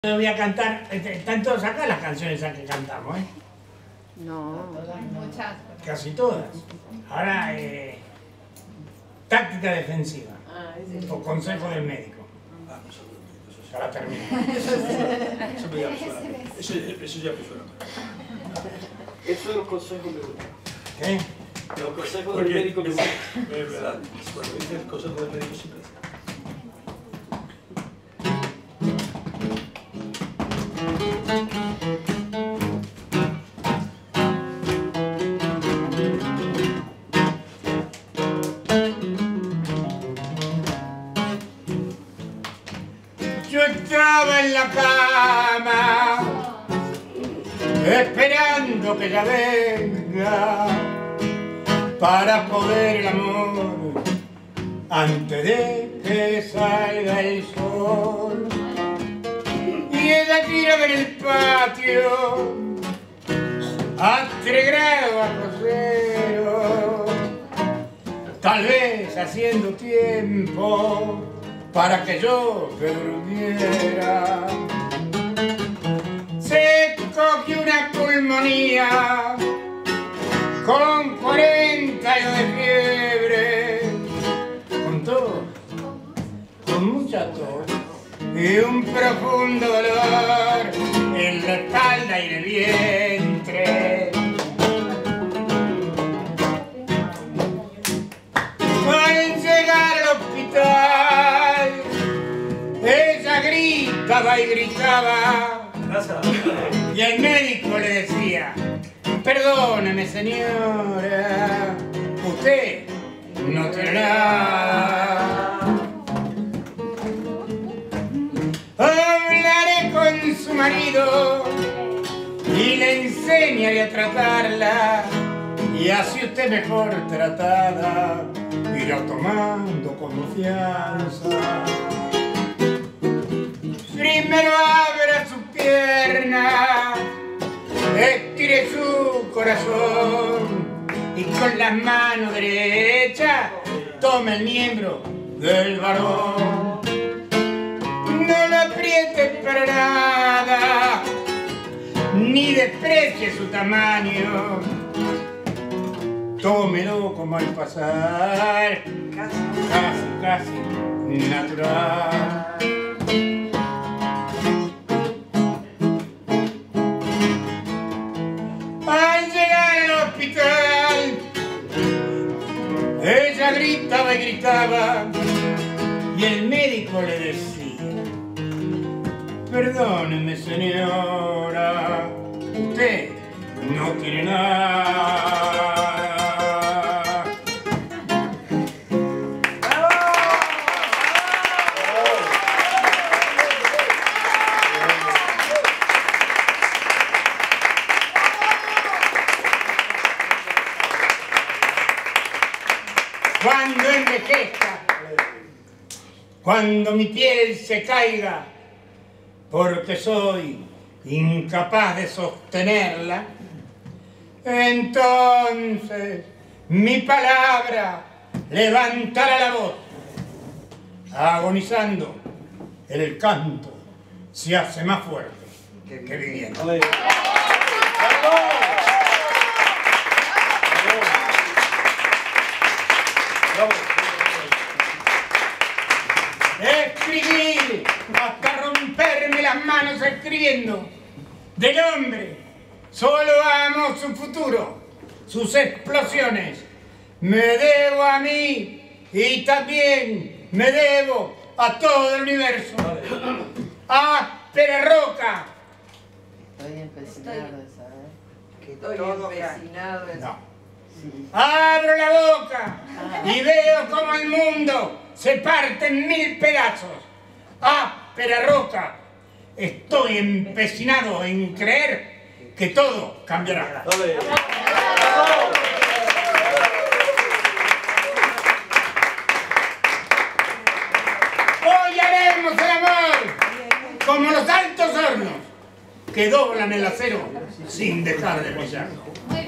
No voy a cantar, están todas acá las canciones que cantamos, ¿eh? No, muchas. Casi todas. Ahora, táctica defensiva. O consejo del médico. Para terminar. Eso ya me suena. Eso es los consejos de médico. ¿Qué? Los consejos del médico. Es verdad. Cuando dices el consejo del médico siempre. Yo estaba en la cama esperando que ella venga para poder el amor antes de que salga el sol. Y ella tiraba en el patio a 3 grados bajo cero, tal vez haciendo tiempo para que yo me durmiera. Se cogió una pulmonía con 40 años de fiebre, con todo, con mucha tos y un profundo dolor en la espalda y en el vientre. Al llegar al hospital, ella gritaba y gritaba, y el médico le decía: perdóneme señora, usted no tiene nada. Hablaré con su marido y le enseñaré a tratarla, y así usted mejor tratada irá tomando confianza. Primero abra su pierna, estire su corazón y con la mano derecha tome el miembro del varón. No lo apriete para nada, ni desprecie su tamaño. Tómelo como al pasar, casi natural. Al llegar al hospital, ella gritaba y gritaba, y el médico le decía: perdóneme señora, usted no tiene nada. Cuando envejezca, cuando mi piel se caiga, porque soy incapaz de sostenerla, entonces mi palabra levantará la voz. Agonizando, el canto se hace más fuerte que viviendo. Escribir hasta romperme las manos escribiendo. Del hombre solo amo su futuro, sus explosiones. Me debo a mí y también me debo a todo el universo. ¡Áspera roca! estoy empecinado de saber. Que estoy empecinado en... No. Abro la boca y veo como el mundo se parte en 1000 pedazos. Áspera roca, estoy empecinado en creer que todo cambiará. Hoy haremos el amor como los altos hornos que doblan el acero sin dejar de brillar.